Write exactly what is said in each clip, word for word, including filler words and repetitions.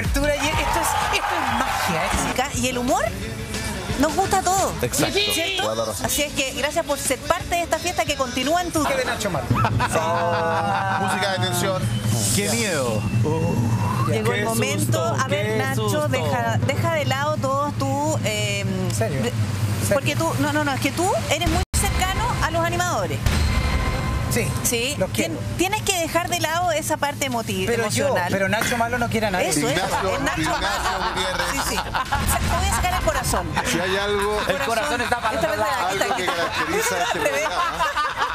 cobertura y esto es, esto es magia, ¿eh? Y el humor nos gusta a todos. Exacto. ¿Cierto? Así es que gracias por ser parte de esta fiesta que continúa en tu... ¿Qué de Nacho Malo? Música de tensión. ¡Qué miedo! Llegó Qué el momento. susto, A ver, qué Nacho, susto. deja, deja de lado todos tú... Eh, ¿En serio? de- ¿En serio? Porque tú, no, no, no, es que tú eres muy cercano a los animadores. Sí, Sí, los quiero. Tien- tienes que dejar de lado esa parte emotiva, Pero yo, emocional. pero Nacho Malo no quiere a nadie. Eso, eso. Ignacio- Es Nacho Ignacio Malo. Gutiérrez. Sí, sí. Te voy a sacar el corazón. Si hay algo, El corazón está para Esta el vez otro lado. aquí está, algo aquí que está. caracteriza a este Al revés. programa,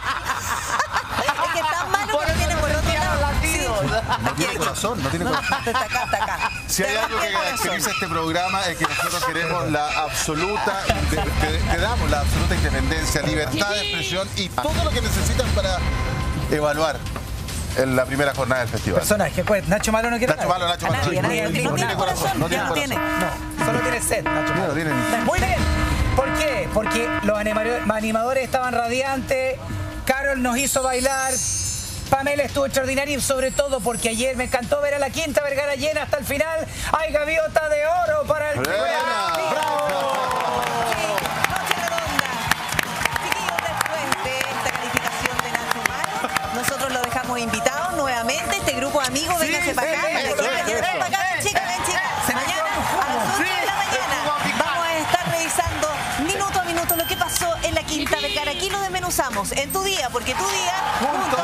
Es que está malo Por que eso tiene por otro sentía lado. los latidos. Sí. no Aquí, tiene aquí. corazón, no tiene corazón. Está acá, está acá. Si hay Te algo que rompí el corazón. caracteriza este programa es que nosotros queremos la absoluta, te, te- te damos la absoluta independencia, libertad de expresión y todo lo que necesitan para evaluar en la primera jornada del festival. Personaje, pues Nacho Malo no quiere Nacho a nadie. Malo, Nacho A Malo. nadie, a nadie. No No tiene corazón, no ya no tiene tiene. corazón. No, solo tiene sed, Nacho No, Malo. no tiene ni- Muy bien. ¿Por qué? Porque los anima- animadores estaban radiantes, Carol nos hizo bailar, Pamela estuvo extraordinaria y sobre todo porque ayer me encantó ver a la Quinta Vergara llena hasta el final. ¡Hay gaviota de oro para el ¡Buena! Sí, noche redonda. Chiquillos, después de esta calificación de Nacho Malo, nosotros lo dejamos invitados nuevamente. Este grupo de amigos, vénganse para acá. sí, Ven, eso, chicas, eso. ven para acá, ven, chicas, ven, chicas. Mañana a las ocho de la mañana vamos a estar revisando minuto a minuto lo que pasó en la Quinta Vergara. Aquí lo desmenuzamos en tu día, porque tu día junto